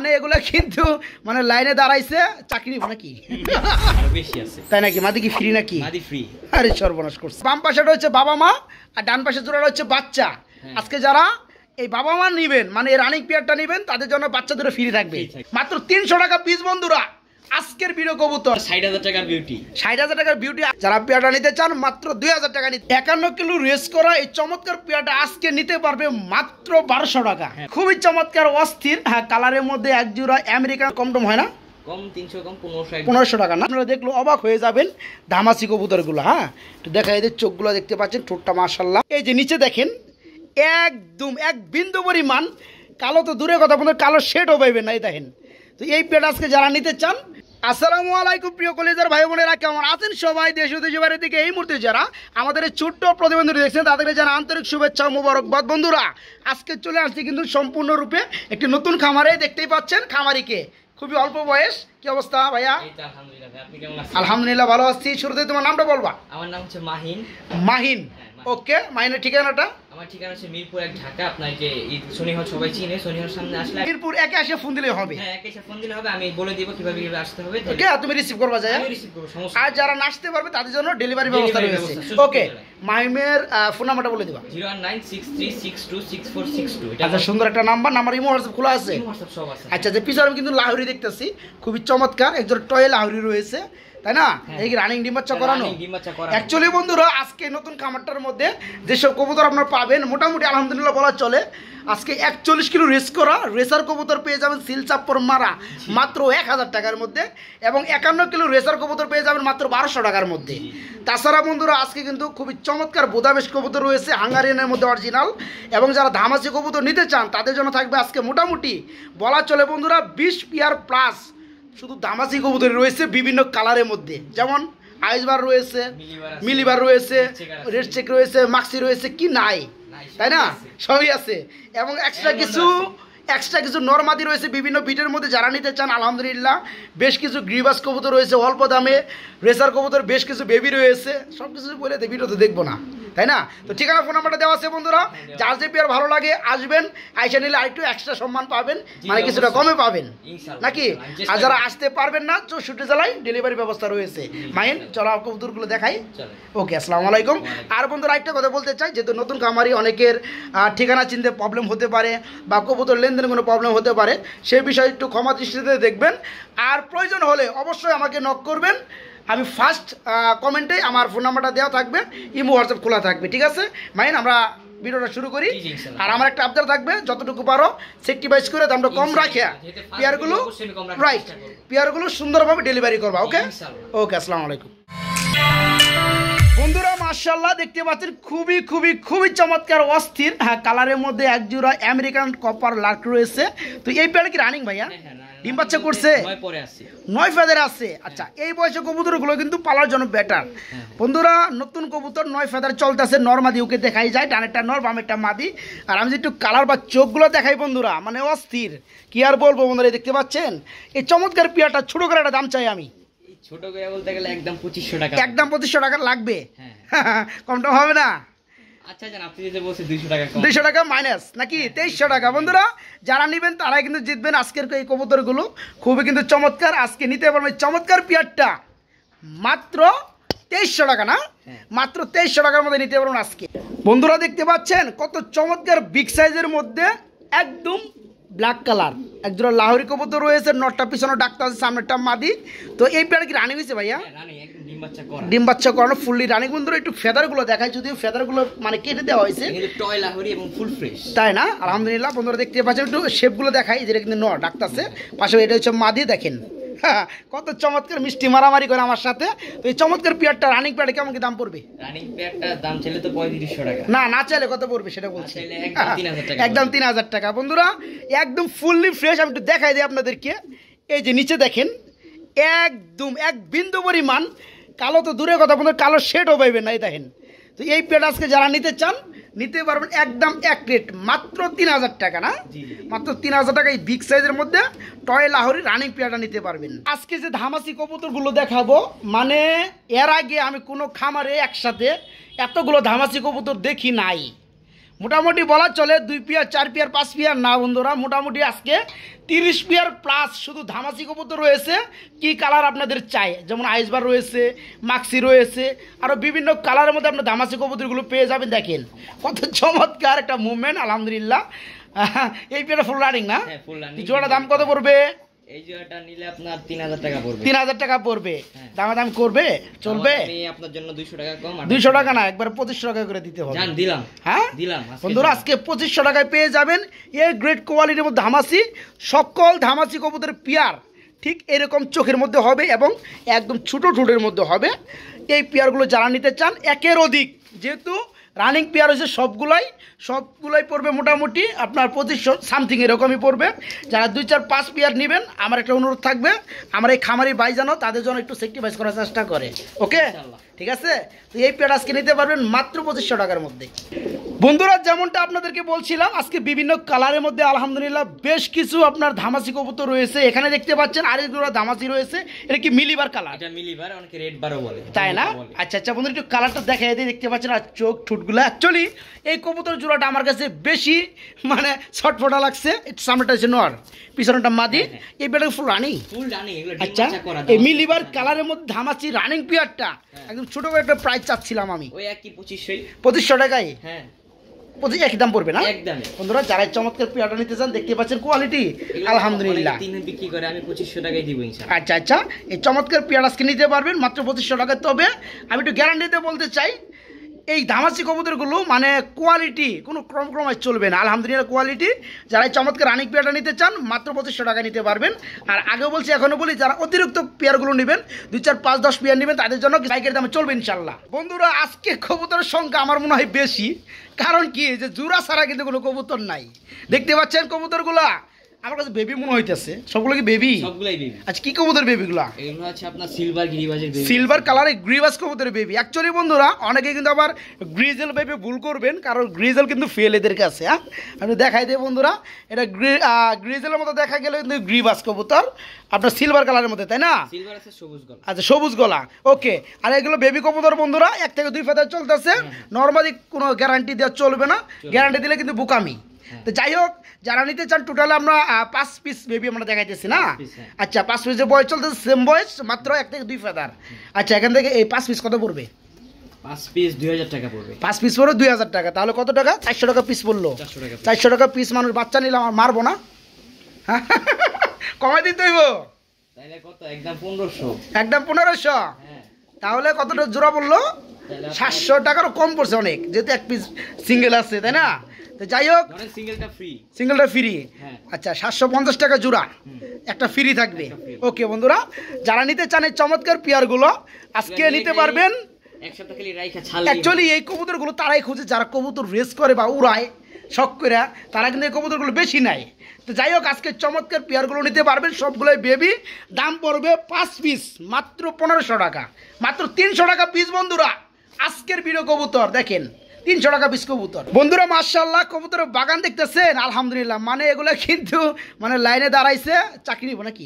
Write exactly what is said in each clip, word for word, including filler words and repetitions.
মানে এগুলো কিন্তু মানে লাইনে দাঁড়াইছে চাকরি নাকি বেশি আছে তাই নাকি মাদি কি ফ্রি নাকি মাদি ফ্রি আরে সর্বনাশ করছে বাম পাশেটা হচ্ছে বাবা মা আর ডান পাশে জোড়াটা হচ্ছে বাচ্চা আজকে যারা এই বাবা মা নিবেন মানে এই রানিং পেয়ারটা নিবেন তাদের জন্য বাচ্চা দুটো ফ্রি থাকবে মাত্র তিনশো টাকা পিস বন্ধুরা আজকের ভিডিও কবুতর ষাট হাজার টাকার বিউটি ষাট হাজার টাকার বিউটি যারা পেয়ারটা নিতে চান মাত্র দুই হাজার টাকা নিতে একান্ন কিলো রেস করা এই চমৎকার পেয়ারটা আজকে নিতে পারবে মাত্র বারোশো টাকা খুবই চমৎকার অস্থির হ্যাঁ কালারের মধ্যে এক জোড়া আমেরিকান কমটম হয় না কম তিনশো কম পনেরোশো পনেরোশো টাকা না আপনারা দেখলো অবাক হয়ে যাবেন ধামাসি কবুতরগুলো হ্যাঁ তো দেখা এদের চোখগুলো দেখতে পাচ্ছেন ঠোঁটটা মাশাআল্লাহ এই যে নিচে দেখেন একদম এক বিন্দু পরিমাণ কালো তো দূরে কথা বলতে কালো শেডও পাইবেন না এই দেখেন তো এই পেট আজকে যারা নিতে চান আসসালামু আলাইকুম প্রিয় কলেজের ভাই বোনেরা কেমন আছেন সবাই দেশ ও দেশের বাইরে থেকে এই মুহূর্তে যারা আমাদের এই ছোট্ট প্রতিবন্ধী দেখছেন তাদেরকে জানা আন্তরিক শুভেচ্ছা মোবারকবাদ বন্ধুরা আজকে চলে আসছি কিন্তু সম্পূর্ণরূপে একটি নতুন খামারে দেখতেই পাচ্ছেন খামারিকে খুবই অল্প বয়স কি অবস্থা ভাইয়া আলহামদুলিল্লাহ ভালো আছি শুরুতে তোমার নামটা বলবা আমার নাম হচ্ছে মাহিন মাহিন ওকে মাহিনের ঠিকানাটা আমার ঠিকানা হচ্ছে মিরপুর এক ঢাকা আপনাকে শনিহাট সবাই চিনে শনিহাট সামনে আসলে মিরপুর একে এসে ফোন দিলে হবে হ্যাঁ একে এসে ফোন দিলে হবে আমি বলে দিব কিভাবে কিভাবে আসতে হবে ওকে তুমি রিসিভ করবা যায় আমি রিসিভ করব সমস্যা আর যারা আসতে পারবে তাদের জন্য ডেলিভারি ব্যবস্থা রয়েছে ওকে মাহিমের ফোন নাম্বারটা বলে দিবা zero one nine six three six two six four six two এটা আচ্ছা সুন্দর একটা নাম্বার নাম্বার ইমো হোয়াটসঅ্যাপ খোলা আছে ইমো হোয়াটসঅ্যাপ সব আছে আচ্ছা যে পিছনে আমি কিন্তু লাহোরি দেখতেছি খুবই চমৎকার একজন টয় লাহোরি রয়েছে তাই না এই কি রানিং ডিম বাচ্চা করানো অ্যাকচুয়ালি বন্ধুরা আজকে নতুন খামারটার মধ্যে যেসব কবুতর আপনারা পাবেন মোটামুটি আলহামদুলিল্লাহ বলা চলে আজকে একচল্লিশ কিলো রেস করা রেসার কবুতর পেয়ে যাবেন সিল চাপ্পর মারা মাত্র এক হাজার টাকার মধ্যে এবং একান্ন কিলো রেসার কবুতর পেয়ে যাবেন মাত্র বারোশো টাকার মধ্যে তাছাড়া বন্ধুরা আজকে কিন্তু খুবই চমৎকার বোদাবেশ কবুতর রয়েছে হাঙ্গারিয়ানের মধ্যে অরিজিনাল এবং যারা ধামাসি কবুতর নিতে চান তাদের জন্য থাকবে আজকে মোটামুটি বলা চলে বন্ধুরা বিশ পিয়ার প্লাস শুধু দামাসি কবুতর রয়েছে বিভিন্ন কালারের মধ্যে যেমন আইসবার রয়েছে মিলিবার রয়েছে রেড চেক রয়েছে মাক্সি রয়েছে কি নাই তাই না সবই আছে এবং এক্সট্রা কিছু এক্সট্রা কিছু নরমাদি রয়েছে বিভিন্ন বিটের মধ্যে যারা নিতে চান আলহামদুলিল্লাহ বেশ কিছু গ্রিবাস কবুতর রয়েছে অল্প দামে রেসার কবুতর বেশ কিছু বেবি রয়েছে সব কিছু বলে ভিডিও তো দেখবো না তাই না তো ঠিকানা ফোন নাম্বারটা দেওয়া আছে বন্ধুরা যার যে পেয়ার ভালো লাগে আসবেন আইসা নিলে আরেকটু এক্সট্রা সম্মান পাবেন মানে কিছুটা কমে পাবেন নাকি আর যারা আসতে পারবেন না চৌষট্টি জেলায় ডেলিভারি ব্যবস্থা রয়েছে মাইন চলো কবুতরগুলো দেখাই ওকে আসসালামু আলাইকুম আর বন্ধুরা একটা কথা বলতে চাই যেহেতু নতুন খামারি অনেকের ঠিকানা চিনতে প্রবলেম হতে পারে বা কবুতর লেনদেনে কোনো প্রবলেম হতে পারে সেই বিষয়ে একটু ক্ষমা দৃষ্টিতে দেখবেন আর প্রয়োজন হলে অবশ্যই আমাকে নক করবেন আমি ফার্স্ট কমেন্টে আমার ফোন নাম্বারটা দেওয়া থাকবে ইমো হোয়াটসঅ্যাপ খোলা থাকবে ঠিক আছে মাইন আমরা ভিডিওটা শুরু করি আর আমার একটা আবদার থাকবে যতটুকু পারো সেক্টিভাইজ করে দামটা কম রাখে পেয়ারগুলো রাইট পেয়ারগুলো সুন্দরভাবে ডেলিভারি করবা ওকে ওকে আসসালামু আলাইকুম বন্ধুরা মাশাআল্লাহ দেখতে পাচ্ছেন খুবই খুবই খুবই চমৎকার অস্থির হ্যাঁ কালারের মধ্যে এক জোড়া আমেরিকান কপার লাক রয়েছে তো এই পেয়ার কি রানিং ভাইয়া ডিম বাচ্চা করছে নয় ফেদার আছে আচ্ছা এই বয়সে কবুতরগুলো কিন্তু পালার জন্য বেটার বন্ধুরা নতুন কবুতর নয় ফেদার চলতেছে নরমাদি ওকে দেখাই যায় ডানেরটা নর বামেরটা মাদি আর আমি যে একটু কালার বা চোখগুলো দেখাই বন্ধুরা মানে অস্থির কি আর বলবো বন্ধুরা দেখতে পাচ্ছেন এই চমৎকার পেয়ারটা ছোট করে একটা দাম চাই আমি ছোট করে বলতে গেলে একদম পঁচিশশো টাকা একদম পঁচিশশো টাকা লাগবে কমটা হবে না আচ্ছা জান আপনি যে বলছেন দুইশো টাকা কম দুইশো টাকা মাইনাস নাকি তেইশশো টাকা বন্ধুরা যারা নেবেন তারাই কিন্তু জিতবেন আজকের এই কবুতরগুলো খুবই কিন্তু চমৎকার আজকে নিতে পারবেন চমৎকার পেয়ারটা মাত্র তেইশশো টাকা না মাত্র তেইশশো টাকার মধ্যে নিতে পারবেন আজকে বন্ধুরা দেখতে পাচ্ছেন কত চমৎকার বিগ সাইজের মধ্যে একদম ব্ল্যাক কালার একজোড়া লাহোরি কবুতর রয়েছে নটটা পিছনে ডাক্তার আছে সামনেরটা মাদি তো এই পেয়ার কি রানিং হয়েছে ভাইয়া ডিম বাচ্চা করানো ফুললি রানিং বন্ধুরা একটু ফেদারগুলো দেখায় যদিও ফেদারগুলো মানে কেটে দেওয়া হয়েছে টয় লাহোরি এবং ফুল ফ্রেশ তাই না আলহামদুলিল্লাহ বন্ধুরা দেখতে পাচ্ছেন একটু শেপগুলো দেখাই যেটা কিন্তু ন ডাক্তার আছে পাশে এটা হচ্ছে মাদি দেখেন কত চমৎকার মিষ্টি মারামারি করে আমার সাথে তো এই চমৎকার পেয়ারটা রানিং পেয়ারে কেমন কি দাম পড়বে রানিং পেয়ারটার দাম চাইলে তো পঁয়ত্রিশশো টাকা না না চাইলে কত পড়বে সেটা বলছি একদম একদম তিন হাজার টাকা বন্ধুরা একদম ফুললি ফ্রেশ আমি একটু দেখাই দিই আপনাদেরকে এই যে নিচে দেখেন একদম এক বিন্দু পরিমাণ কালো তো দূরে কথা বলতে কালো শেডও পাইবেন না এই দেখেন তো এই পেয়ার আজকে যারা নিতে চান নিতে পারবেন একদম এক রেট মাত্র তিন হাজার টাকা না মাত্র তিন হাজার টাকা এই বিগ সাইজের মধ্যে টয় লাহোরি রানিং পেয়ারটা নিতে পারবেন আজকে যে ধামাসি কবুতরগুলো দেখাবো মানে এর আগে আমি কোনো খামারে একসাথে এতগুলো ধামাসি কবুতর দেখি নাই মোটামুটি বলা চলে দুই পেয়ার চার পেয়ার পাঁচ পেয়ার না বন্ধুরা, মোটামুটি আজকে তিরিশ পেয়ার প্লাস শুধু ধামাসি কবুতর রয়েছে। কি কালার আপনাদের চাই, যেমন আইসবার রয়েছে, মাক্সি রয়েছে, আরও বিভিন্ন কালারের মধ্যে আপনার ধামাসি কবুতরগুলো পেয়ে যাবেন। দেখেন কত চমৎকার একটা মুভমেন্ট, আলহামদুলিল্লাহ। এই পেয়ারটা ফুল রানিং না? জোড়াটা দাম কত পড়বে? এই জোড়াটা নিলে আপনার তিন হাজার টাকা পড়বে। তিন হাজার টাকা পড়বে। দামাদাম করবে? চলবে? আমি আপনার জন্য দুইশো টাকা কম। দুইশো টাকা না, একবার পঁচিশশো টাকা করে দিতে হবে। জান দিলাম। হ্যাঁ দিলাম বন্ধুরা, আজকে পঁচিশশো টাকায় পেয়ে যাবেন এই গ্রেট কোয়ালিটির মধ্যে ধামাসি। সকল ধামাসি কবুতরের পেয়ার ঠিক এরকম চোখের মধ্যে হবে এবং একদম ছোটো ঠোঁটের মধ্যে হবে। এই পেয়ারগুলো যারা নিতে চান, একের অধিক যেহেতু রানিং পেয়ার হয়েছে সবগুলাই সবগুলাই পড়বে মোটামুটি আপনার পঁচিশশো সামথিং এরকমই পড়বে। যারা দুই চার পাঁচ পেয়ার নেবেন, আমার একটা অনুরোধ থাকবে, আমার এই খামারি ভাই জানো তাদের জন্য একটু সেক্রিফাইস করার চেষ্টা করে। ওকে, ঠিক আছে? তো এই পেয়ার আজকে নিতে পারবেন মাত্র পঁচিশশো টাকার মধ্যে। বন্ধুরা, যেমনটা আপনাদেরকে বলছিলাম, আজকে বিভিন্ন কালারের মধ্যে আলহামদুলিল্লাহ বেশ কিছু আপনার ধামাসি কবুতর রয়েছে। এখানে দেখতে পাচ্ছেন আরেকগুলো ধামাসি রয়েছে। এটা কি মিলিবার কালার? এটা মিলিবার, অনেকে রেড বারও বলে, তাই না? আচ্ছা আচ্ছা বন্ধুরা, একটু কালারটা দেখাই দিয়ে। দেখতে পাচ্ছেন আর চোখ ঠুটগুলো, অ্যাকচুয়ালি এই কবুতর জোড়াটা আমার কাছে বেশি মানে ছটফটা লাগছে। সামনেটা হচ্ছে নর, পিছনটা মাদি। এই পেয়ারটা ফুল রানিং। Full running. আচ্ছা, এই মিলিবার কালারের মধ্যে ধামাসি রানিং পেয়ারটা একদম ছোট করে একটা প্রাইস চাচ্ছিলাম আমি। ওই একই পঁচিশশো পঁচিশশো টাকায়। হ্যাঁ, পঁচিশ একই দাম পড়বে না? একদমই। বন্ধুরা, যারা চমৎকার পেয়ারটা নিতে চান, দেখতে পাচ্ছেন কোয়ালিটি আলহামদুলিল্লাহ। তিন বিক্রি করে, আমি পঁচিশশো টাকায় দিব ইনশাআল্লাহ। আচ্ছা আচ্ছা, এই চমৎকার পেয়ার আজকে নিতে পারবেন মাত্র পঁচিশশো টাকায়। তবে আমি একটু গ্যারান্টিতে বলতে চাই, এই ধামাসি কবুতরগুলো মানে কোয়ালিটি কোনো ক্রম ক্রমায় চলবে না, আলহামদুলিল্লাহ কোয়ালিটি। যারা এই চমৎকার রানিং পেয়ারটা নিতে চান, মাত্র পঁচিশশো টাকা নিতে পারবেন। আর আগেও বলছি, এখনও বলি, যারা অতিরিক্ত পেয়ারগুলো নেবেন, দুই চার পাঁচ দশ পেয়ার নেবেন, তাদের জন্য বাইকের দামে চলবে ইনশাল্লাহ। বন্ধুরা, আজকে কবুতরের সংখ্যা আমার মনে হয় বেশি, কারণ কি যে জোড়া ছাড়া কিন্তু কোনো কবুতর নাই। দেখতে পাচ্ছেন কবুতরগুলা আমার কাছে বেবি মনে হইতেছে। সবগুলো কি বেবি? সবগুলাই বেবি। আচ্ছা, কি কবুতর বেবিগুলা? এগুলো আছে আপনার সিলভার গিরিবাজের বেবি। সিলভার কালারের গ্রিবাস কবুতরের বেবি। অ্যাকচুয়ালি বন্ধুরা, অনেকে কিন্তু আবার গ্রিজেল বেবি ভুল করবেন, কারণ গ্রিজেল কিন্তু ফেল এদের কাছে। হ্যাঁ, আমি দেখাই দিই বন্ধুরা, এটা গ্রিজেলের মতো দেখা গেলে কিন্তু গ্রিবাস কবুতর আপনার সিলভার কালারের মধ্যে, তাই না? সিলভার আছে, সবুজ গলা। আচ্ছা, সবুজ গলা। ওকে, আর এগুলো বেবি কবুতর বন্ধুরা, এক থেকে দুই ফেদার চলতেছে। নর্মালি কোনো গ্যারান্টি দেওয়া চলবে না, গ্যারান্টি দিলে কিন্তু বুকামি। তো যাই হোক, যারা নিতে চান, টোটালে আমরা পাঁচ পিস বেবি আমরা দেখাইতেছি না? আচ্ছা, পাঁচ পিসের বয়স চলতেছে, সেম বয়স, মাত্র এক থেকে দুই ফেদার। আচ্ছা, এখান থেকে এই পাঁচ পিস কত পড়বে? পাঁচ পিস দুই হাজার টাকা পড়বে। পাঁচ পিস পড়বে দুই হাজার টাকা। তাহলে কত টাকা? চারশো টাকা পিস পড়লো। চারশো টাকা পিস। মানুষ বাচ্চা নিলে আমার মারবো না? কমাই দিতে হইব। তাহলে কত? একদম পনেরোশো। একদম পনেরোশো। তাহলে কতটা জোড়া পড়লো? সাতশো টাকারও কম পড়ছে অনেক, যেহেতু এক পিস সিঙ্গেল আছে, তাই না? তো যাই হোক, সিঙ্গেলটা ফ্রি। সিঙ্গেলটা ফ্রি। আচ্ছা, সাতশো পঞ্চাশ টাকা জোড়া, একটা ফ্রি থাকবে। ওকে বন্ধুরা, যারা নিতে চান এই চমৎকার পেয়ারগুলো আজকে নিতে পারবেন। অ্যাকচুয়ালি এই কবুতরগুলো তারাই খুঁজে যারা কবুতর রেস করে বা উড়ায় শখ করে, তারা কিন্তু এই কবুতরগুলো বেশি নেয়। তো যাই হোক, আজকে চমৎকার পেয়ারগুলো নিতে পারবেন, সবগুলোই বেবি। দাম পড়বে পাঁচ পিস মাত্র পনেরোশো টাকা, মাত্র তিনশো টাকা পিস। বন্ধুরা, আজকের ভিডিও কবুতর দেখেন, তিনশো টাকা পিস কবুতর। বন্ধুরা, মাশাআল্লাহ কবুতরের বাগান দেখতেছেন, আলহামদুলিল্লাহ। মানে এগুলো কিন্তু মানে লাইনে দাঁড়াইছে, চাকরি নিব নাকি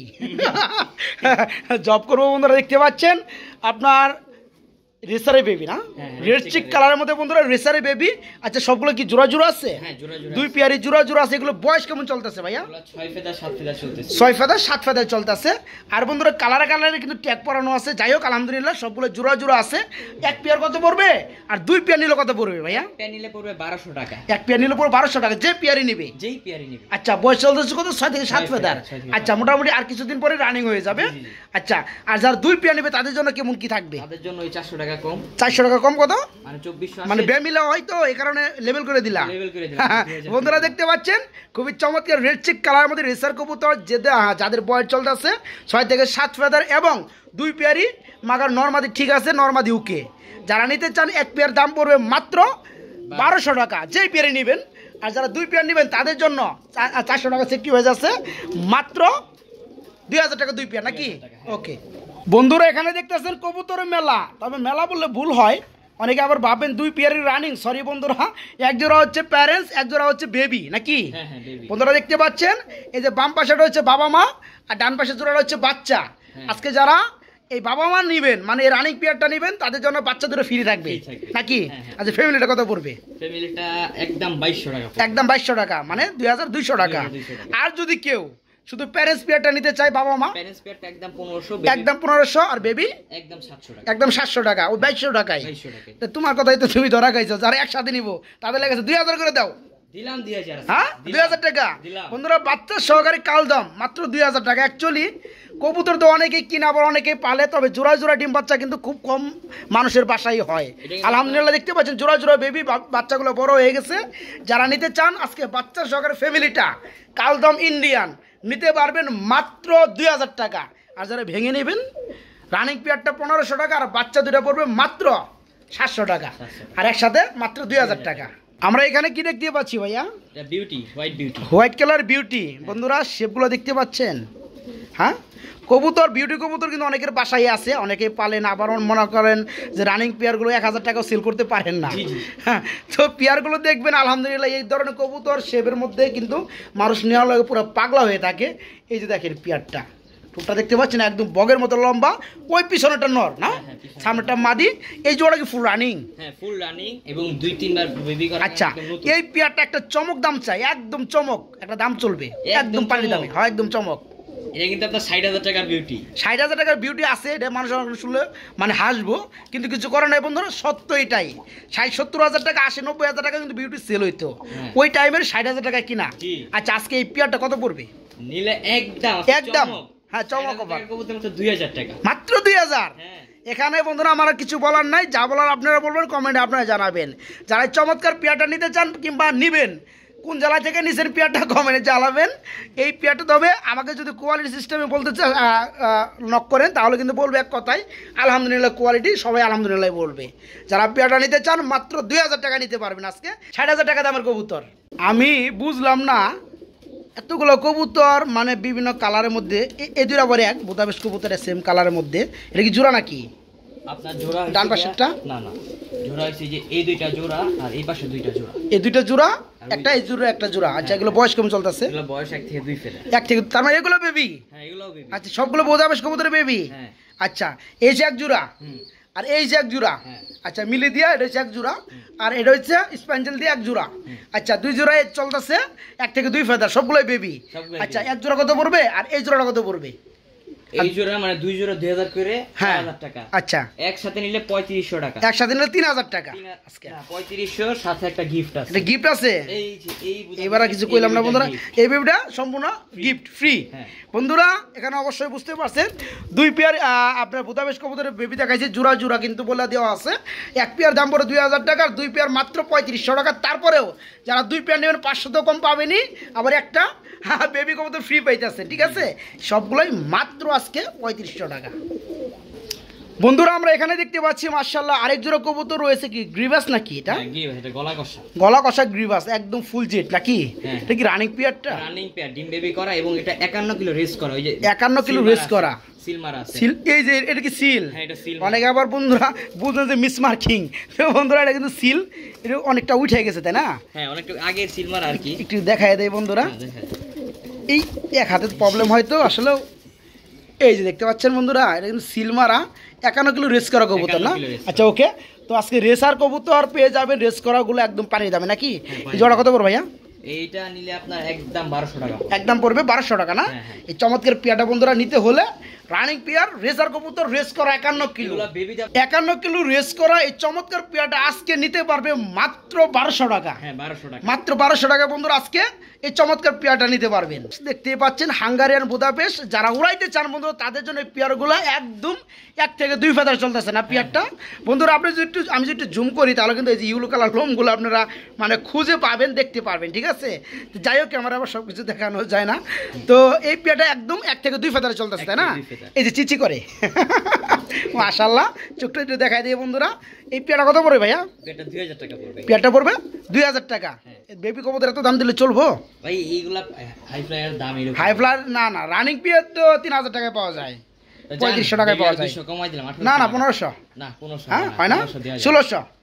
জব করবো। বন্ধুরা, দেখতে পাচ্ছেন আপনার রেসারে বেবি না, রেড চিক কালারের মধ্যে বন্ধুরা, রেসারে বেবি। আচ্ছা, সবগুলো কি জোড়া জোড়া আছে? দুই পেয়ারি জোড়া জোড়া আছে। এগুলো বয়স কেমন চলতেছে ভাইয়া? ছয় ফেদার সাত ফেদার চলতেছে। ছয় ফেদার সাত ফেদার চলতেছে। আর বন্ধুরা, কালারে কালারে কিন্তু ট্যাগ পরানো আছে। যাই হোক, আলহামদুলিল্লাহ সবগুলো জোড়া জোড়া আছে। এক পেয়ার কত পড়বে? আর দুই পেয়ার নিলে কত পড়বে ভাইয়া? পেয়ার নিলে পড়বে বারোশো টাকা। এক পেয়ার নিলে পড়বে বারোশো টাকা, যে পেয়ারই নিবে। যেই পেয়ারই নিবে। আচ্ছা, বয়স চলতেছে কত? ছয় থেকে সাত ফেদার। আচ্ছা, মোটামুটি আর কিছুদিন পরে রানিং হয়ে যাবে। আচ্ছা, আর যারা দুই পেয়ার নেবে তাদের জন্য কেমন কি থাকবে? তাদের জন্য ওই চারশো টাকা কম। চারশো টাকা কম। কত? মানে চব্বিশশো। মানে বেমিলা হয়তো এই কারণে লেভেল করে দিলাম। বন্ধুরা, দেখতে পাচ্ছেন খুবই চমৎকার রেড চিক কালারের মধ্যে রেসার কবুতর, যাদের বয়স চলতেছে ছয় থেকে সাত ফেদার এবং দুই পেয়ারই মাগার নরমাদি ঠিক আছে, নরমাদি উকে। যারা নিতে চান, এক পেয়ার দাম পড়বে মাত্র বারোশো টাকা, যেই পেয়ারই নেবেন। আর যারা দুই পেয়ার নেবেন তাদের জন্য চারশো টাকা সেক্টি হয়ে যাচ্ছে, মাত্র দুই হাজার টাকা দুই পেয়ার নাকি? ওকে বন্ধুরা, এখানে দেখতেছেন কবুতরের মেলা। তবে মেলা বললে ভুল হয়, অনেকে আবার ভাবেন দুই পেয়ারের রানিং। সরি বন্ধুরা, এক জোড়া হচ্ছে প্যারেন্টস, এক জোড়া হচ্ছে বেবি নাকি? বন্ধুরা, দেখতে পাচ্ছেন এই যে বাম পাশেটা হচ্ছে বাবা মা, আর ডান পাশের জোড়াটা হচ্ছে বাচ্চা। আজকে যারা এই বাবা মা নিবেন মানে এই রানিং পেয়ারটা নিবেন তাদের জন্য বাচ্চা দুটো ফ্রি থাকবে নাকি? আচ্ছা ফ্যামিলিটা কত পড়বে? ফ্যামিলিটা একদম বাইশশো টাকা, একদম বাইশশো টাকা মানে দুই হাজার দুইশো টাকা। আর যদি কেউ শুধু প্যারেন্টস পেয়ারটা নিতে চায় বাবা মা, প্যারেন্টস পেয়ারটা একদম পনেরোশো, একদম পনেরোশো, আর বেবি একদম সাতশো টাকা, একদম সাতশো টাকা, ও বাইশশো টাকায়। বাইশশো টাকা। তো তোমার কথাই তো তুমি ধরা খাইছো, যারা একসাথে নিবো তাদের লেগেছে দুই হাজার করে দাও। দিলাম দুই হাজার। হ্যাঁ দুই হাজার টাকা বন্ধুরা, বাচ্চা সহকারে কাল দাম মাত্র দুই হাজার টাকা। অ্যাকচুয়ালি কবুতর তো অনেকেই কিনা আবার অনেকেই পালে, তবে জোড়া জোড়া ডিম বাচ্চা কিন্তু খুব কম মানুষের বাসায় হয়। আলহামদুলিল্লাহ দেখতে পাচ্ছেন জোড়া জোড়া বেবি বাচ্চাগুলো বড় হয়ে গেছে। যারা নিতে চান আজকে বাচ্চা সহকারে ফ্যামিলিটা কালদম ইন্ডিয়ান নিতে পারবেন মাত্র দুই হাজার টাকা। আর যারা ভেঙে নেবেন রানিং পেয়ারটা পনেরোশো টাকা, আর বাচ্চা দুটা পড়বে মাত্র সাতশো টাকা, আর একসাথে মাত্র দুই হাজার টাকা। আমরা এখানে কি দেখতে পাচ্ছি ভাইয়া? Beauty, white beauty, white colour beauty. বন্ধুরা শেপগুলো দেখতে পাচ্ছেন? হ্যাঁ কবুতর বিউটি কবুতর কিন্তু অনেকের বাসায় আছে, অনেকে পালেন, আবার মনে করেন যে রানিং পেয়ারগুলো এক হাজার টাকাও সেল করতে পারেন না। হ্যাঁ তো পেয়ারগুলো দেখবেন আলহামদুলিল্লাহ এই ধরনের কবুতর শেপের মধ্যে কিন্তু মানুষ নেওয়ার লাগে পুরো পাগলা হয়ে থাকে। এই যে দেখেন পেয়ারটা টুকটা দেখতে পাচ্ছেন একদম বগের মতো লম্বা, ওই পিছনেটা নর না, সামনেটা মাদি। এই জোড়া কি ফুল রানিং? হ্যাঁ ফুল রানিং এবং দুই তিনবার বেবি করা। আচ্ছা এই পেয়ারটা একটা চমক দাম চাই, একদম চমক একটা দাম চলবে, একদম পানি দামে হয়, একদম চমক। এটা কিন্তু আপনার ষাট হাজার টাকার বিউটি, ষাট হাজার টাকার বিউটি আছে। এটা মানুষ শুনলে মানে হাসবো, কিন্তু কিছু করে নাই বন্ধুরা, সত্য এটাই। ষাট সত্তর হাজার টাকা আশি নব্বই হাজার টাকা কিন্তু বিউটি সেল হইতো ওই টাইমের ষাট হাজার টাকা কিনা। আচ্ছা আজকে এই পেয়ারটা কত পড়বে? নিলে একদম একদম হ্যাঁ চমক দুই হাজার টাকা, মাত্র দুই হাজার। এখানে বন্ধুরা আমার কিছু বলার নাই, যা বলার আপনারা বলবেন কমেন্টে আপনারা জানাবেন। যারা চমৎকার পেয়ারটা নিতে চান কিংবা নিবেন, কোন জেলা থেকে নিছেন পেয়ারটা কমেন্টে জানাবেন। এই পেয়ারটা তবে আমাকে যদি কোয়ালিটি সিস্টেমে বলতে নক করেন তাহলে কিন্তু বলবে এক কথায় আলহামদুলিল্লাহ কোয়ালিটি, সবাই আলহামদুলিল্লাহ বলবে। যারা পেয়ারটা নিতে চান মাত্র দুই হাজার টাকা নিতে পারবেন আজকে, ষাট হাজার টাকা দামের কবুতর। আমি বুঝলাম না এতগুলো কবুতর মানে বিভিন্ন কালারের মধ্যে, এই দুইটা পরে এক বুদাবেশ কবুতরের সেম কালারের মধ্যে, এটা কি জোড়া নাকি? আপনার জোড়া ডান পাশেরটা না না জোড়া হচ্ছে যে এই দুইটা জোড়া আর এই পাশে দুইটা জোড়া, এই দুইটা জোড়া একটা এই জোড়া একটা জোড়া। আচ্ছা এগুলো বয়স কেমন চলতেছে? এগুলো বয়স এক থেকে দুই ফেলে, এক থেকে, তার মানে এগুলো বেবি? হ্যাঁ এগুলোও বেবি। আচ্ছা সবগুলো বুদাবেশ কবুতরের বেবি? হ্যাঁ। আচ্ছা এই যে এক জোড়া আর এই যে এক জোড়া, আচ্ছা মিলে দিয়া এটা হচ্ছে এক জোড়া, আর এটা হচ্ছে স্প্যাঞ্জেল দিয়ে এক জোড়া। আচ্ছা দুই জোড়ায় চলতেছে এক থেকে দুই ফেদার, সবগুলোই বেবি। আচ্ছা এক জোড়া কত পড়বে আর এই জোড়াটা কত পড়বে? এই জোড়া মানে দুই জোড়া দুই হাজার করে চার হাজার টাকা। আচ্ছা একসাথে নিলে পঁয়ত্রিশশো টাকা, একসাথে নিলে তিন হাজার টাকা। আজকে পঁয়ত্রিশশো সাথে একটা গিফট আছে, এটা গিফট আছে। এই যে এই এবার কিছু কইলাম না বন্ধুরা, এই বেবিটা সম্পূর্ণ গিফট ফ্রি। বন্ধুরা এখানে অবশ্যই বুঝতে পারছেন দুই পেয়ার আপনার বুদাবেশ কবুতরের বেবি দেখাইছে, জোড়া জোড়া কিন্তু বলে দেওয়া আছে। এক পেয়ার দাম পড়ে দুই হাজার টাকা, দুই পেয়ার মাত্র পঁয়ত্রিশশো টাকা। তারপরেও যারা দুই পেয়ার নেবেন পাঁচশো তো কম পাবেনি, আবার একটা বেবি কবুতর ফ্রি পাইতেছে। ঠিক আছে সবগুলোই মাত্র আজকে পঁয়ত্রিশশো টাকা। বন্ধুরা আমরা এখানে দেখতে পাচ্ছি মাশাআল্লাহ আরেক জোড়া কবুতর রয়েছে, কি গ্রিবাস নাকি এটা? হ্যাঁ গ্রিবাস, এটা গলা কষা, গলা কষা গ্রিবাস একদম ফুল জেট নাকি? এটা কি রানিং পেয়ারটা? রানিং পেয়ার, ডিম বেবি করা এবং এটা একান্ন কিলো রেস করা। ওই যে একান্ন কিলো রেস করা সিল মারা আছে, সিল। এই যে এটা কি সিল? হ্যাঁ এটা সিল। অনেকে আবার বন্ধুরা বুঝলেন যে মিস মার্কিং, তো বন্ধুরা এটা কিন্তু সিল, এটা অনেকটা উঠে গেছে তাই না? হ্যাঁ অনেকটা আগে সিল মারা আর কি, একটু দেখায় দেয় বন্ধুরা। এই এক হাতের প্রবলেম হয়তো আসলে। এই যে দেখতে পাচ্ছেন বন্ধুরা এটা কিন্তু সিল মারা, একান্ন কিলো রেস করা কবুতর না? আচ্ছা ওকে, তো আজকে রেসার কবুতর পেয়ে যাবেন, রেস করাগুলো একদম পানির দামে নাকি? এই জোড়া কত পড়বে ভাইয়া? এইটা নিলে আপনার একদম বারোশো টাকা, একদম পড়বে বারোশো টাকা না? এই চমৎকার পেয়ারটা বন্ধুরা নিতে হলে রানিং পেয়ার রেসার কবুতর রেস করা একান্ন কিলো, একান্ন কিলো রেস করা এই চমৎকার পেয়ারটা আজকে নিতে পারবে মাত্র বারোশো টাকা। হ্যাঁ বারোশো টাকা, মাত্র বারোশো টাকা বন্ধুরা আজকে এই চমৎকার পেয়ারটা নিতে পারবেন। দেখতে পাচ্ছেন হাঙ্গারিয়ান বুদাপেশ, যারা উড়াইতে চান বন্ধুরা তাদের জন্য এই পেয়ারগুলো একদম এক থেকে দুই ফেদার চলতেছে না পেয়ারটা। বন্ধুরা আপনি যদি একটু আমি যদি একটু জুম করি তাহলে কিন্তু এই যে ইউলো কালার লোমগুলো আপনারা মানে খুঁজে পাবেন, দেখতে পারবেন। ঠিক আছে যাই হোক ক্যামেরা আবার সব কিছু দেখানো যায় না, তো এই পেয়ারটা একদম এক থেকে দুই ফেদারে চলতেছে তাই না? এই যে চিচি করে মাশাআল্লাহ, চোখটা একটু দেখাই দিয়ে বন্ধুরা। এই পেয়ারটা কত পড়বে ভাইয়া? পেয়ারটা দুই হাজার টাকা পড়বে। পেয়ারটা পড়বে দুই হাজার টাকা। বেবি কবুতর এত দাম দিলে চলবো ভাই? এইগুলা হাই ফ্লাইয়ের দাম, হাই ফ্লাইয়ার না না, রানিং পেয়ার তো তিন হাজার টাকায় পাওয়া যায়, পঁয়ত্রিশশো টাকায় পাওয়া যায়। না না পনেরোশো, না পনেরোশো, হ্যাঁ হয় না ষোলোশো।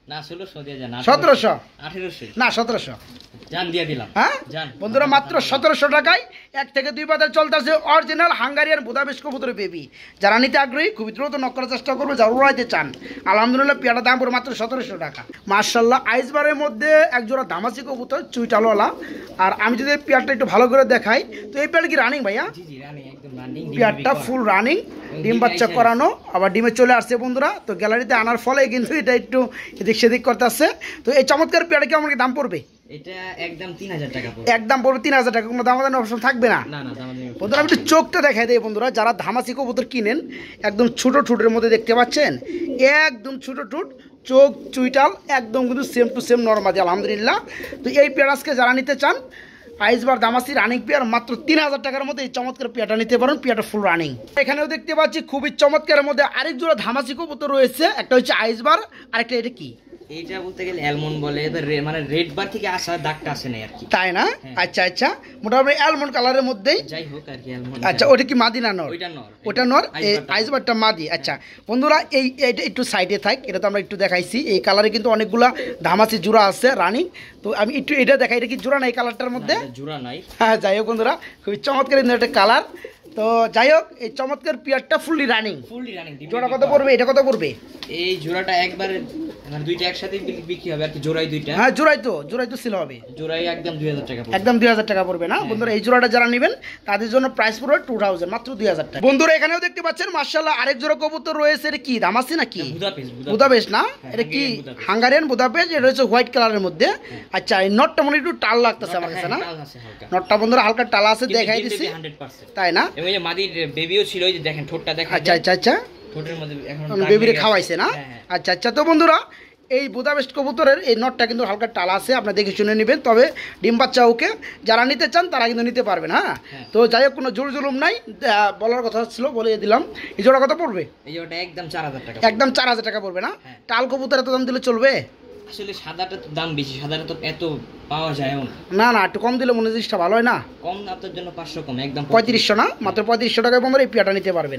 না ষোলোশো দিয়ে যান, সতেরোশো আঠেরোশো না সতেরোশো জান দিয়ে দিলাম। হ্যাঁ জান বন্ধুরা, মাত্র সতেরোশো টাকায় এক থেকে দুই বাজার চলতেছে অরিজিনাল হাঙ্গারিয়ান বুদাপেস্ট কবুতরের বেবি। যারা নিতে আগ্রহী খুবই দ্রুত নক করার চেষ্টা করবে, যারা উড়াইতে চান। আলহামদুলিল্লাহ পেয়ারটার দাম পড়ে মাত্র সতেরোশো টাকা। মার্শাল্লাহ আইসবারের মধ্যে একজোড়া দামাসি কবুতর চুইটালওয়ালা। আর আমি যদি পেয়ারটা একটু ভালো করে দেখাই, তো এই পেয়ারটা কি রানিং ভাইয়া? জি জি রানিং, একদম রানিং, পেয়ারটা ফুল রানিং, ডিম বাচ্চা করানো, আবার ডিমে চলে আসছে বন্ধুরা। তো গ্যালারিতে আনার ফলে কিন্তু এটা একটু এদিক সেদিক করতে আসছে। তো এই চমৎকার পেয়ারটা কি আমাকে দাম পড়বে? এটা একদম তিন হাজার টাকা পড়বে। একদম পড়বে তিন হাজার টাকা, কোনো দামাদানি অপশন থাকবে না। না না দামাদানি বন্ধুরা আমি একটু চোখটা দেখাই দেয় বন্ধুরা, যারা ধামাসি কবুতর কিনেন একদম ছোটো ঠুটের মধ্যে দেখতে পাচ্ছেন, একদম ছোটো ঠুট, চোখ চুইটাল একদম কিন্তু সেম টু সেম নরমাদি আলহামদুলিল্লাহ। তো এই পেয়ার আজকে যারা নিতে চান, আইসবার দামাসি রানিং পেয়ার মাত্র তিন হাজার টাকার মধ্যে এই চমৎকার পেয়ারটা নিতে পারেন। পেয়ারটা ফুল রানিং। এখানেও দেখতে পাচ্ছি খুবই চমৎকারের মধ্যে আরেক জোড়া ধামাসি কবুতর রয়েছে, একটা হচ্ছে আইসবার, আরেকটা এটা কি? এইটা বলতে গেলে অ্যালমন্ড বলে, মানে রেড বার থেকে আসা দাগটা আসে না আর কি। তাই না? আচ্ছা আচ্ছা, মোটামুটি অ্যালমন্ড কালারের মধ্যেই, যাই হোক আর কি অ্যালমন্ড। আচ্ছা ওটা কি মাদি না নর? ওইটা নর। ওটা নর, এই আইসবারটা মাদি। আচ্ছা বন্ধুরা এই এটা একটু সাইডে থাক, এটা তো আমরা একটু দেখাইছি। এই কালারে কিন্তু অনেকগুলা ধামাসি জোড়া আছে রানিং। তো আমি একটু এটা দেখাই, এটা কি জোড়া নাই কালারটার মধ্যে? জোড়া নাই। হ্যাঁ যাই হোক বন্ধুরা, খুবই চমৎকার একটা কালার। তো যাই হোক এই চমৎকার পেয়ারটা ফুললি রানিং। Fully running. জোড়া কত পড়বে? এটা কত পড়বে? এই জোড়াটা একবারে মানে দুইটা একসাথে বিক্রি হবে আর কি, জোড়াই দুইটা। হ্যাঁ জোড়াই তো, জোড়াই তো সেল হবে। জোড়াই একদম দুই হাজার টাকা পড়বে। একদম দুই হাজার টাকা পড়বে না বন্ধুরা? এই জোড়াটা যারা নেবেন তাদের জন্য প্রাইস পড়বে টু থাউজেন্ড, মাত্র দুই হাজার টাকা। বন্ধুরা এখানেও দেখতে পাচ্ছেন মার্শাল্লাহ আরেক জোড়া কবুতর রয়েছে। এটা কি দামাসি নাকি? বুদাপেস্ট। বুদাপেস্ট না, এটা কি হাঙ্গারিয়ান বুদাপেস্ট? এটা হচ্ছে হোয়াইট কালারের মধ্যে। আচ্ছা এই নটটা মনে একটু টাল লাগতেছে আমার কাছে না? নটটা বন্ধুরা হালকা টালা আছে, দেখাই দিচ্ছি। তাই না? এবং এই যে মাদির বেবিও ছিল, এই যে দেখেন ঠোঁটটা দেখা। আচ্ছা আচ্ছা আচ্ছা, ঠোঁটের মধ্যে এখন বেবিরে খাওয়াইছে না? আচ্ছা আচ্ছা। তো বন্ধুরা এই বুদাপেস্ট কবুতরের এই নটটা কিন্তু হালকা টালা আছে, আপনারা দেখে শুনে নেবেন। তবে ডিম বাচ্চা ওকে, যারা নিতে চান তারা কিন্তু নিতে পারবেন। হ্যাঁ তো যাই হোক কোনো জোর জুলুম নাই, বলার কথা ছিল বলে দিলাম। এই জোড়া কত পড়বে? এই জোড়াটা একদম চার হাজার টাকা। একদম চার হাজার টাকা পড়বে না? টাল কবুতর এত দাম দিলে চলবে? আসলে সাদাটা তো দাম বেশি, সাদাটা তো এত পাওয়া যায় না। না একটু কম দিলে মনে জিনিসটা ভালো হয় না? কম আপনার জন্য পাঁচশো কম, একদম পঁয়ত্রিশশো না? মাত্র পঁয়ত্রিশশো টাকায় বন্ধুরা এই পেয়ারটা নিতে পারবেন।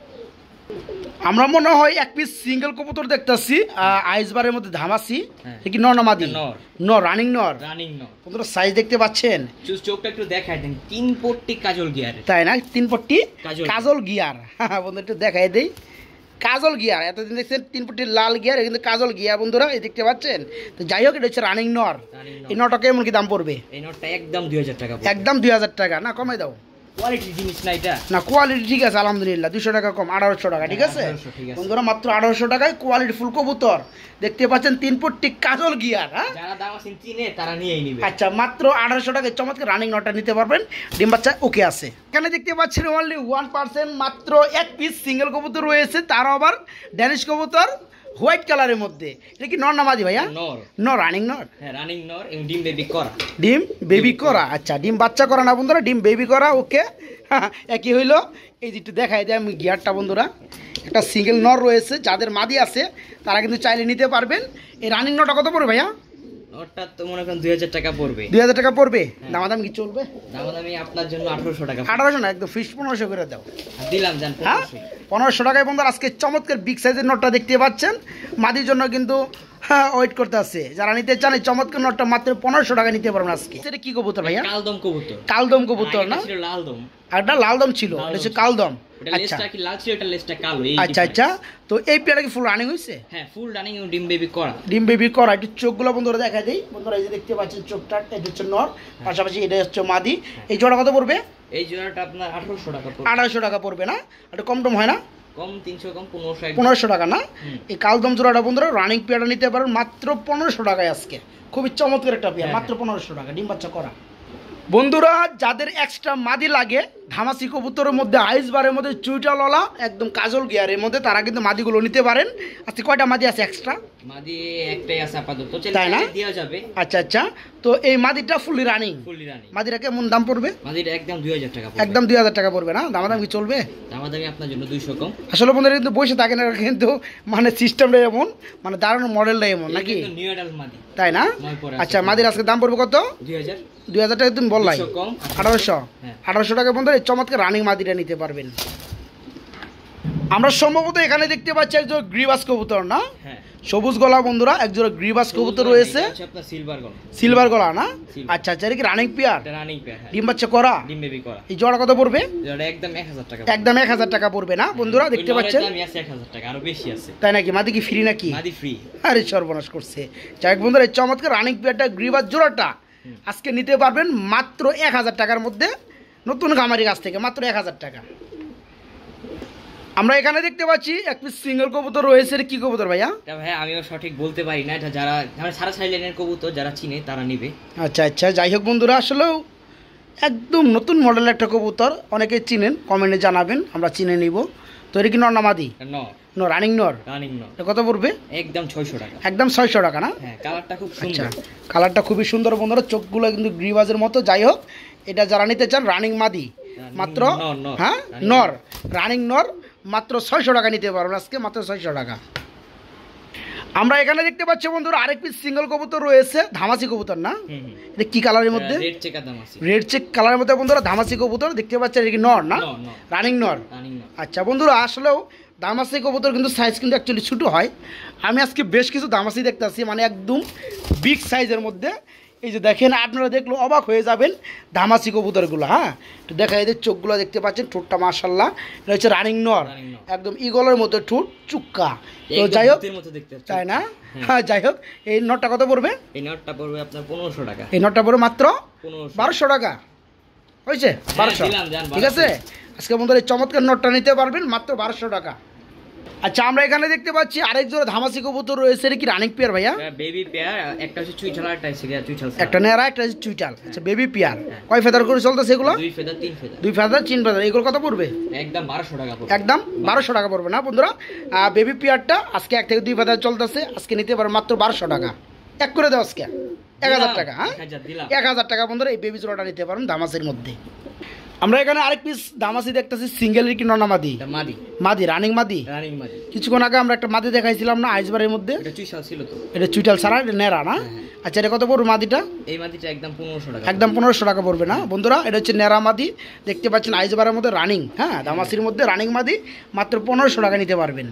আমরা মনে হয় এক পিস সিঙ্গেল কবুতর দেখতেছি আইসবারের মধ্যে ধামাসি। কি নর না মাদি? নর, রানিং নর। রানিং নর বন্ধুরা সাইজ দেখতে পাচ্ছেন, চোখটা একটু দেখাই দেন, তিন পট্টি কাজল গিয়ার। তাই না? তিন পট্টি কাজল গিয়ার। হ্যাঁ বন্ধু একটু দেখাই দেই, কাজল গিয়ার। এতদিন দেখছেন তিন পট্টি লাল গিয়ার, কিন্তু কাজল গিয়ার বন্ধুরা এই দেখতে পাচ্ছেন। তো যাই হোক এটা হচ্ছে রানিং নর। এই নরটা কেমন কি দাম পড়বে? এই নরটা একদম দুই হাজার টাকা। একদম দুই হাজার টাকা না? কমাই দাও। কোয়ালিটি জিনিস না এটা? না কোয়ালিটি ঠিক আছে আলহামদুলিল্লাহ, দুশো টাকা কম, আঠারোশো টাকা। ঠিক আছে বন্ধুরা, মাত্র আঠারোশো টাকায় কোয়ালিটি ফুল কবুতর দেখতে পাচ্ছেন, তিন পট্টি কাজল গিয়ার। হ্যাঁ যারা দামাসিন চিনে তারা নিয়েই নেবে। আচ্ছা মাত্র আঠারোশো টাকায় চমৎকার রানিং নটটা নিতে পারবেন, ডিম বাচ্চা ওকে আছে। এখানে দেখতে পাচ্ছেন অনলি ওয়ান পার্সেন্ট মাত্র এক পিস সিঙ্গেল কবুতর রয়েছে, তারও আবার ড্যানিশ কবুতর হোয়াইট কালারের মধ্যে। এটা কি নর না মাদি ভাইয়া? নর। নর, রানিং নর। হ্যাঁ রানিং নর এবং ডিম বেবি করা। ডিম বেবি করা। আচ্ছা ডিম বাচ্চা করা না বন্ধুরা, ডিম বেবি করা। ওকে একই হইলো। এই যেটা দেখাই দেয় আমি গিয়ারটা বন্ধুরা, একটা সিঙ্গেল নর রয়েছে, যাদের মাদি আছে তারা কিন্তু চাইলে নিতে পারবেন। এই রানিং নরটা কত পড়বে ভাইয়া? নরটা তো মনে করেন দুই হাজার টাকা পড়বে। দুই হাজার টাকা পড়বে? দামাদাম কি চলবে? দামাদামি আপনার জন্য আঠারোশো টাকা। আঠারোশো না, একদম ফিক্স পনেরোশো করে দাও। দিলাম জান হ্যাঁ পনেরোশো টাকায় বন্ধুরা আজকে চমৎকার বিগ সাইজের নটটা দেখতে পাচ্ছেন। মাদির জন্য কিন্তু হ্যাঁ ওয়েট করতে আছে, যারা নিতে চান এই চমৎকার নটটা মাত্র পনেরোশো টাকা নিতে পারবেন আজকে। এটা কি কবুতর ভাইয়া? কালদম কবুতর। কালদম কবুতর না? লালদম। আর একটা লালদম ছিল, এটা হচ্ছে কালদম। আচ্ছা কি লাল ছিল, এটা লেজটা কালো। আচ্ছা আচ্ছা। তো এই পেয়ারটা কি ফুল রানিং হইছে? হ্যাঁ ফুল রানিং এবং ডিম বেবি করা। ডিম বেবি করা। একটু চোখগুলো বন্ধুরা দেখা দেই বন্ধুরা, এই যে দেখতে পাচ্ছেন চোখটা, এটা হচ্ছে নর, পাশাপাশি এটা হচ্ছে মাদি। এই জোড়া কত পড়বে? এই জোড়াটা আপনার আঠারোশো টাকা পড়বে। আঠারোশো টাকা পড়বে না? একটু কম টম হয় না? কম তিনশো কম পনেরোশো। পনেরোশো টাকা না? এই কালদম জোড়াটা বন্ধুরা রানিং পেয়ারটা নিতে পারেন মাত্র পনেরোশো টাকায় আজকে। খুবই চমৎকার একটা পেয়ার, মাত্র পনেরোশো টাকা, ডিম বাচ্চা করা। বন্ধুরা যাদের এক্সট্রা মাদি লাগে ধামাসি কবুতরের মধ্যে আইসবারের মধ্যে চুইটালওয়ালা একদম কাজল গিয়ারের মধ্যে, তারা কিন্তু মাদিগুলো নিতে পারেন। আজকে কয়টা মাদি আছে এক্সট্রা? মাদি একটাই আছে আপাতত, তাই না? দেওয়া যাবে। আচ্ছা আচ্ছা। তো এই মাদিটা ফুলি রানিং। ফুলি রানিং। মাদিটা কেমন দাম পড়বে? মাদিটা একদম দুই হাজার টাকা পড়বে। একদম দুই হাজার টাকা পড়বে না? দামাদাম কি চলবে? দামাদামি আপনার জন্য দুইশো কম। আসলে বন্ধুরা কিন্তু বসে থাকে না, কিন্তু মানে সিস্টেমটা এমন, মানে দারুণ মডেলটা এমন নাকি? নিউ অ্যাডাল মাদি। তাই না? আচ্ছা মাদির আজকে দাম পড়বে কত? দুই হাজার। দুই হাজার টাকা তুমি বললাই, আঠারোশো। আঠারোশো টাকা বন্ধুরা এই চমৎকার রানিং মাদিটা নিতে পারবেন। আমরা সম্ভবত এখানে দেখতে পাচ্ছি একজন গ্রিবাস কবুতর না? সবুজ গলা বন্ধুরা, একজোড়া গ্রিবাস কবুতর রয়েছে, আপনার সিলভার গলা, সিলভার গলা না? Silver। আচ্ছা আচ্ছা, এটা কি রানিং পেয়ার? এটা রানিং পেয়ার, হ্যাঁ। ডিম বাচ্চা করা? ডিম বেবি করা। এই জোড়া কত পড়বে? এটা একদম এক হাজার টাকা। একদম এক হাজার টাকা পড়বে না বন্ধুরা, দেখতে পাচ্ছেন? দাম আছে এক হাজার টাকা, আরো বেশি আছে। তাই নাকি? মাদি কি ফ্রি নাকি? মাদি ফ্রি। আরে সর্বনাশ করছে। যাই হোক বন্ধুরা, এই চমৎকার রানিং পেয়ারটা গ্রিবাস জোড়াটা আজকে নিতে পারবেন মাত্র এক হাজার টাকার মধ্যে, নতুন খামারি কাছ থেকে, মাত্র এক হাজার টাকা। আমরা এখানে দেখতে পাচ্ছি এক পিস সিঙ্গেল কবুতর রয়েছে। এটা কি কবুতর ভাইয়া? এটা ভাই আমিও সঠিক বলতে পারি না, এটা যারা যারা সারা সাইলেনের কবুতর যারা চিনে তারা নিবে। আচ্ছা আচ্ছা, যাই হোক বন্ধুরা, আসলেও একদম নতুন মডেলের একটা কবুতর, অনেকে চিনেন, কমেন্টে জানাবেন, আমরা চিনে নিব। তো এটা কি নর না মাদি? নর। নর, রানিং নর। রানিং নর। এটা কত পড়বে? একদম ছয়শো টাকা। একদম ছয়শো টাকা না? হ্যাঁ, কালারটা খুব আচ্ছা, সুন্দর। কালারটা খুবই সুন্দর বন্ধুরা, চোখগুলো কিন্তু গ্রিবাজের মতো। যাই হোক, এটা যারা নিতে চান রানিং মাদি মাত্র, নর, নর। হ্যাঁ নর, রানিং নর, মাত্র ছয়শো টাকা নিতে পারবেন আজকে, মাত্র ছয়শো টাকা। আমরা এখানে দেখতে পাচ্ছি বন্ধুরা আরেক পিস সিঙ্গেল কবুতর রয়েছে, ধামাসি কবুতর না? হুম হুম। এটা কি কালারের মধ্যে? রেড চেক দাম আছে। রেড চেক কালারের মধ্যে বন্ধুরা ধামাসি কবুতর দেখতে পাচ্ছেন। এটা কি নর না? নর, নর। রানিং নর। রানিং নর। আচ্ছা বন্ধুরা, আসলেও দামাসি কবুতর কিন্তু সাইজ কিন্তু অ্যাকচুয়ালি ছোটো হয়। আমি আজকে বেশ কিছু দামাসি দেখতেছি, মানে একদম বিগ সাইজের মধ্যে। এই যে দেখেন, আপনারা দেখলো অবাক হয়ে যাবেন দামাসি কবুতরগুলো। হ্যাঁ, তো দেখা এদের চোখগুলো দেখতে পাচ্ছেন, ঠোঁটটা মাশাআল্লাহ, এটা হচ্ছে রানিং নর, রানিং নর। একদম ইগলের মতো ঠোঁট, চুক্কা। তো একদম যাই হোক, ভূতের মতো দেখতে পাচ্ছেন। তাই না? হ্যাঁ, যাই হোক, এই নটটা কত পড়বে? এই নটটা পড়বে আপনার পনেরোশো টাকা। এই নটটা পড়বে মাত্র পনেরোশো। বারোশো টাকা। হয়েছে? বারোশো। দিলাম, যান, ঠিক আছে, আজকে বন্ধুরা এই চমৎকার নটটা নিতে পারবেন মাত্র বারোশো টাকা। আচ্ছা, আমরা এখানে দেখতে পাচ্ছি আরেক জোড়া ধামাসি কবুতর রয়েছে। এটা কি রানিং পেয়ার ভাইয়া? বেবি পেয়ার, একটা হচ্ছে চুইঠাল, একটা হচ্ছে চুইঠাল। একটা নেড়া, একটা হচ্ছে চুইটাল। আচ্ছা, বেবি পেয়ার। কয় ফেদার করে চলতেছে এগুলো? দুই ফেদার, তিন ফেদার। দুই ফেদার, তিন ফেদার। এগুলো কত পড়বে? একদম বারোশো টাকা পড়বে। একদম বারোশো টাকা পড়বে না বন্ধুরা? বেবি পেয়ারটা আজকে এক থেকে দুই ফেদার চলতেছে, আজকে নিতে পারবে মাত্র বারোশো টাকা। এক করে দেওয়া আজকে এক হাজার টাকা। হ্যাঁ, এক হাজার টাকা বন্ধুরা এই বেবি জোড়াটা নিতে পারেন দামাসির মধ্যে। আমরা এখানে আরেক পিস দামাসি দেখতেছি, সিঙ্গেলের কি ননা মাদি? মাদি। মাদি, রানিং মাদি। রানিং মাদি। কিছুক্ষণ আগে আমরা একটা মাদি দেখাইছিলাম না আইসবারের মধ্যে? এটা চুইঠাল ছিল তো। এটা চুইটাল ছাড়া, এটা নেড়া না? আচ্ছা, এটা কত পড়বে মাদিটা? এই মাদিটা একদম পনেরোশো টাকা। একদম পনেরোশো টাকা পড়বে না বন্ধুরা? এটা হচ্ছে নেড়া মাদি, দেখতে পাচ্ছেন আইসবারের মধ্যে রানিং। হ্যাঁ, দামাসির মধ্যে রানিং মাদি, মাত্র পনেরোশো টাকা নিতে পারবেন।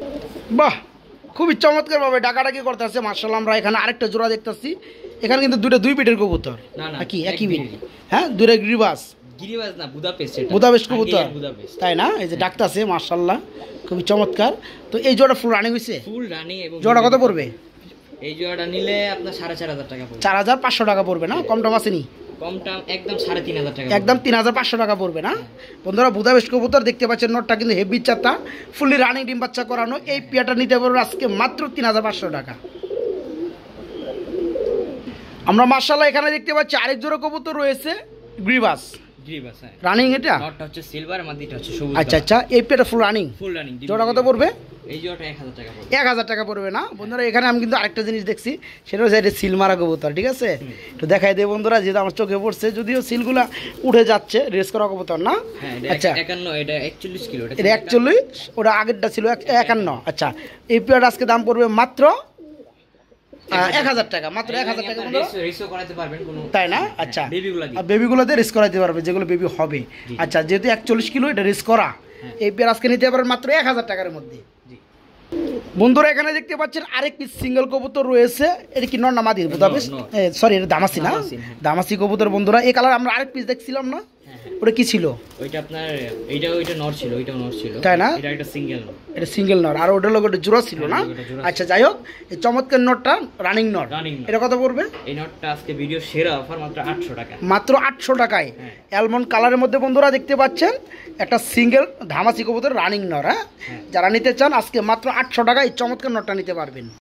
বাহ, খুবই চমৎকারভাবে ডাকাডাকি করতে আসছে মার্শাল্লাহ। আমরা এখানে আরেকটা জোড়া দেখতেছি, এখানে কিন্তু দুটো দুই পিঠের কবুতর নাকি? একই পিঠ? হ্যাঁ, দুটো গ্রিবাস। গিরিবাজ না, বুদাপেস্ট। এটা বুদাপেস্ট কবুতর, বুদাপেস্ট। তাই না? এই যে ডাকতাছে মার্শাল্লাহ, খুবই চমৎকার। তো এই জোড়া ফুল রানিং হয়েছে? Full running. এবং জোড়া কত পড়বে? এই জোড়াটা নিলে আপনার সাড়ে চার হাজার টাকা পড়বে। চার হাজার পাঁচশো টাকা পড়বে না? কম টম আসেনি? কমটা একদম সাড়ে তিন হাজার টাকা। একদম তিন হাজার পাঁচশো টাকা পড়বে না বন্ধুরা? বুদাপেস্ট কবুতর দেখতে পাচ্ছেন, নটটা কিন্তু হেভি চাতা, ফুললি রানিং, ডিম বাচ্চা করানো। এই পেয়ারটা নিতে পারবো আজকে মাত্র তিন হাজার পাঁচশো টাকা। আমরা মার্শাল্লাহ এখানে দেখতে পাচ্ছি আরেক জোড়া কবুতর রয়েছে, গ্রিবাস। গ্রিবাস, হ্যাঁ। রানিং এটা? নটটা হচ্ছে সিলভার, মাদিটা হচ্ছে সবুজ। আচ্ছা আচ্ছা, এই পেয়ারটা ফুল রানিং। Full running. জোড়া কত পড়বে? এই জোড়াটা এক হাজার টাকা পড়বে। এক হাজার টাকা পড়বে না বন্ধুরা? এখানে আমি কিন্তু আরেকটা জিনিস দেখছি, সেটা হচ্ছে এটা সিলমারা কবুতর। ঠিক আছে, একটু দেখাই দেয় বন্ধুরা, যেহেতু আমার চোখে পড়ছে, যদিও সিলগুলা উঠে যাচ্ছে, রেস করা কবুতর না? আচ্ছা, একান্ন, এটা একচল্লিশ কিলো। এটা একচল্লিশ, ওটা আগেরটা ছিল একান্ন। আচ্ছা, এই পেয়ার আজকে দাম পড়বে মাত্র এক হাজার টাকা, মাত্র এক হাজার টাকা। তাই না? আচ্ছা, বেবিগুলোতে রেস করাইতে পারবে, যেগুলো বেবি হবে। আচ্ছা, যেহেতু একচল্লিশ কিলো, এটা রেস করা, এই পেয়ার আজকে নিতে পারবেন মাত্র এক হাজার টাকার মধ্যে। বন্ধুরা এখানে দেখতে পাচ্ছেন আরেক পিস সিঙ্গেল কবুতর রয়েছে। এটা কি নর না মাদি? বুদাপেস্ট, সরি, এটা দামাসি না? দামাসি কবুতর বন্ধুরা। এই কালার আমরা আরেক পিস দেখছিলাম না, ওটা কি ছিল? ওইটা আপনার, এইটা ওইটা নর ছিল, ওইটাও নর ছিল, তাই না? এটা একটা সিঙ্গেল নর। এটা সিঙ্গেল নর, আর ওটার লোক জোড়া ছিল না? আচ্ছা, যাই হোক, এই চমৎকার নটটা রানিং নর, এটা কত পড়বে? এই নটটা আজকে ভিডিও সেরা অফার, মাত্র আটশো টাকা। মাত্র আটশো টাকায় অ্যালমন্ড কালারের মধ্যে বন্ধুরা দেখতে পাচ্ছেন একটা সিঙ্গেল ধামাসি কবুতর রানিং নর। হ্যাঁ, যারা নিতে চান আজকে মাত্র আটশো টাকায় চমৎকার নটটা নিতে পারবেন।